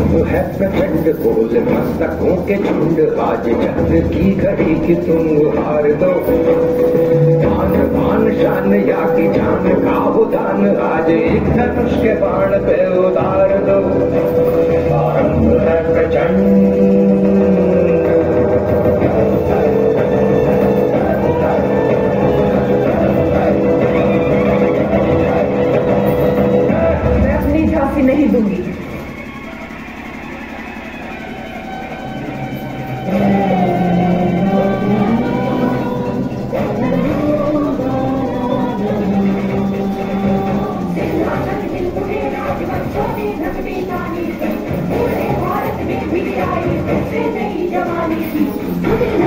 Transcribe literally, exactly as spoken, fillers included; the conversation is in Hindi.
वो है प्रचंड बोल मस्तकों के झुंड, आज चंद्र की घड़ी की तुम हार दो। मान मान शान या की जान का वो दान, आज एक धनुष के बाण पे उतार दो। आरंभ है प्रचंड। मैं अपनी झांसी नहीं दूंगी। भारत में भी आई, नहीं जवानी